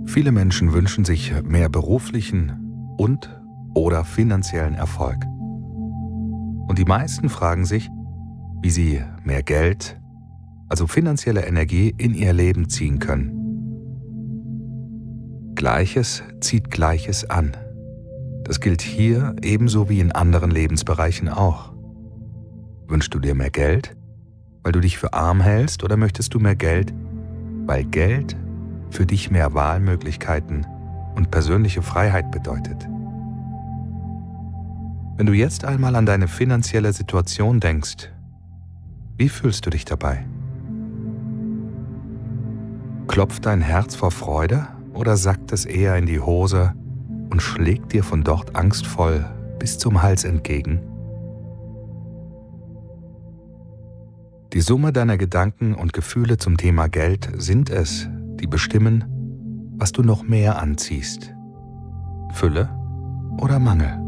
Viele Menschen wünschen sich mehr beruflichen und/oder finanziellen Erfolg. Und die meisten fragen sich, wie sie mehr Geld, also finanzielle Energie, in ihr Leben ziehen können. Gleiches zieht Gleiches an. Das gilt hier ebenso wie in anderen Lebensbereichen auch. Wünschst du dir mehr Geld, weil du dich für arm hältst, oder möchtest du mehr Geld, weil Geld für dich mehr Wahlmöglichkeiten und persönliche Freiheit bedeutet? Wenn du jetzt einmal an deine finanzielle Situation denkst, wie fühlst du dich dabei? Klopft dein Herz vor Freude oder sackt es eher in die Hose und schlägt dir von dort angstvoll bis zum Hals entgegen? Die Summe deiner Gedanken und Gefühle zum Thema Geld sind es, die bestimmen, was du noch mehr anziehst: Fülle oder Mangel.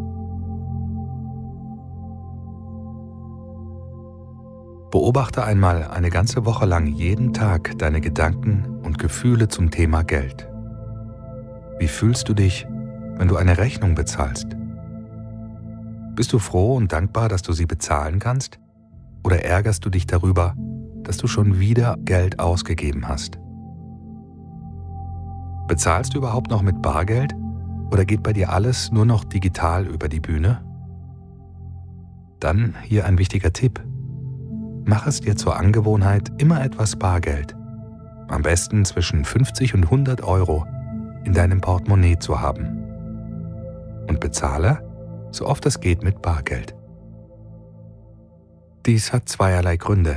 Beobachte einmal eine ganze Woche lang jeden Tag deine Gedanken und Gefühle zum Thema Geld. Wie fühlst du dich, wenn du eine Rechnung bezahlst? Bist du froh und dankbar, dass du sie bezahlen kannst? Oder ärgerst du dich darüber, dass du schon wieder Geld ausgegeben hast? Bezahlst du überhaupt noch mit Bargeld oder geht bei dir alles nur noch digital über die Bühne? Dann hier ein wichtiger Tipp. Mach es dir zur Angewohnheit, immer etwas Bargeld, am besten zwischen 50 und 100 Euro, in deinem Portemonnaie zu haben. Und bezahle, so oft es geht, mit Bargeld. Dies hat zweierlei Gründe.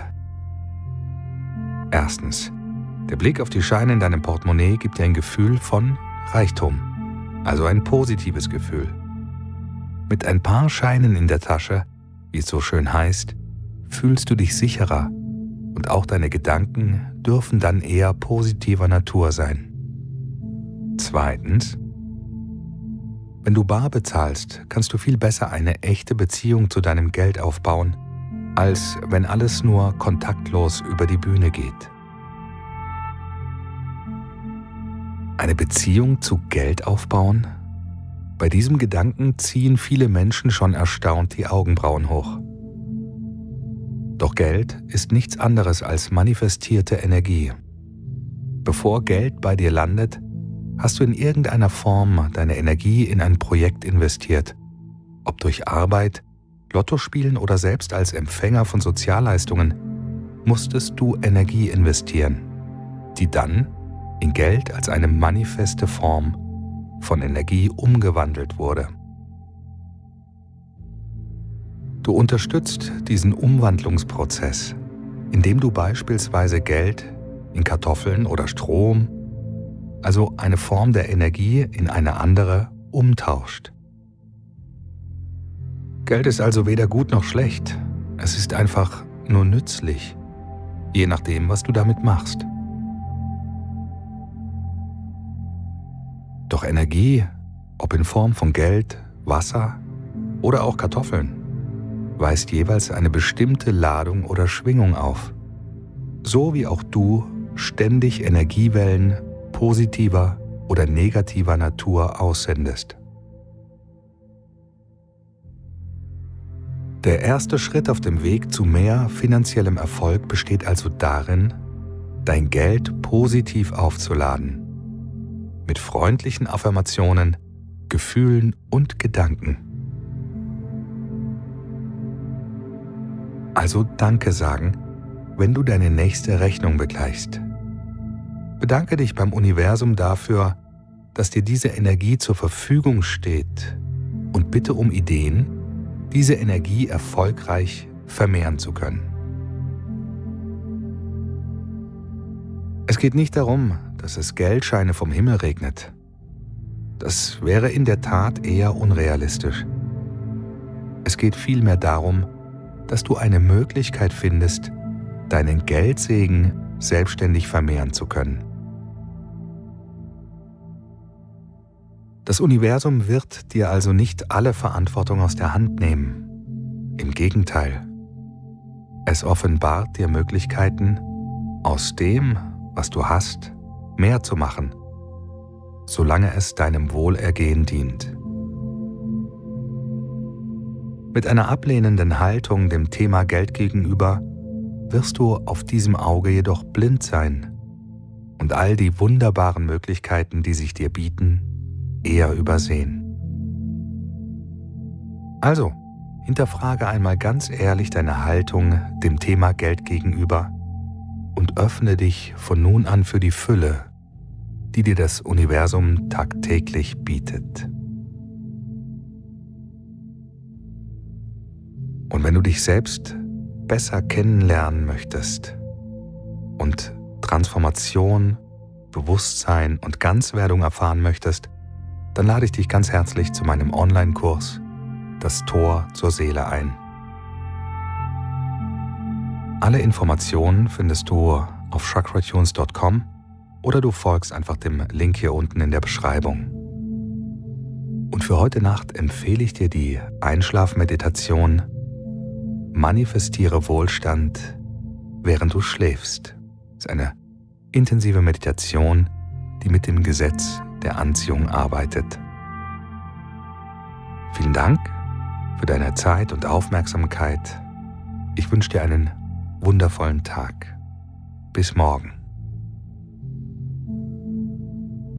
Erstens, der Blick auf die Scheine in deinem Portemonnaie gibt dir ein Gefühl von Reichtum, also ein positives Gefühl. Mit ein paar Scheinen in der Tasche, wie es so schön heißt, fühlst du dich sicherer und auch deine Gedanken dürfen dann eher positiver Natur sein. Zweitens, wenn du bar bezahlst, kannst du viel besser eine echte Beziehung zu deinem Geld aufbauen, als wenn alles nur kontaktlos über die Bühne geht. Eine Beziehung zu Geld aufbauen? Bei diesem Gedanken ziehen viele Menschen schon erstaunt die Augenbrauen hoch. Doch Geld ist nichts anderes als manifestierte Energie. Bevor Geld bei dir landet, hast du in irgendeiner Form deine Energie in ein Projekt investiert, ob durch Arbeit, Lottospielen oder selbst als Empfänger von Sozialleistungen, musstest du Energie investieren, die dann in Geld als eine manifeste Form von Energie umgewandelt wurde. Du unterstützt diesen Umwandlungsprozess, indem du beispielsweise Geld in Kartoffeln oder Strom, also eine Form der Energie, in eine andere umtauscht. Geld ist also weder gut noch schlecht, es ist einfach nur nützlich, je nachdem, was du damit machst. Doch Energie, ob in Form von Geld, Wasser oder auch Kartoffeln, weist jeweils eine bestimmte Ladung oder Schwingung auf, so wie auch du ständig Energiewellen positiver oder negativer Natur aussendest. Der erste Schritt auf dem Weg zu mehr finanziellem Erfolg besteht also darin, dein Geld positiv aufzuladen. Mit freundlichen Affirmationen, Gefühlen und Gedanken. Also Danke sagen, wenn du deine nächste Rechnung begleichst. Bedanke dich beim Universum dafür, dass dir diese Energie zur Verfügung steht, und bitte um Ideen, diese Energie erfolgreich vermehren zu können. Es geht nicht darum, dass es Geldscheine vom Himmel regnet. Das wäre in der Tat eher unrealistisch. Es geht vielmehr darum, dass du eine Möglichkeit findest, deinen Geldsegen selbstständig vermehren zu können. Das Universum wird dir also nicht alle Verantwortung aus der Hand nehmen. Im Gegenteil, es offenbart dir Möglichkeiten, aus dem, was du hast, mehr zu machen solange es deinem Wohlergehen dient. Mit einer ablehnenden Haltung dem Thema Geld gegenüber wirst du auf diesem Auge jedoch blind sein und all die wunderbaren Möglichkeiten, die sich dir bieten, eher übersehen. Also, hinterfrage einmal ganz ehrlich deine Haltung dem Thema Geld gegenüber und öffne dich von nun an für die Fülle, die dir das Universum tagtäglich bietet. Und wenn du dich selbst besser kennenlernen möchtest und Transformation, Bewusstsein und Ganzwerdung erfahren möchtest, dann lade ich dich ganz herzlich zu meinem Online-Kurs Das Tor zur Seele ein. Alle Informationen findest du auf chakratunes.com oder du folgst einfach dem Link hier unten in der Beschreibung. Und für heute Nacht empfehle ich dir die Einschlafmeditation Manifestiere Wohlstand, während du schläfst. Das ist eine intensive Meditation, die mit dem Gesetz der Anziehung arbeitet. Vielen Dank für deine Zeit und Aufmerksamkeit. Ich wünsche dir einen wundervollen Tag. Bis morgen.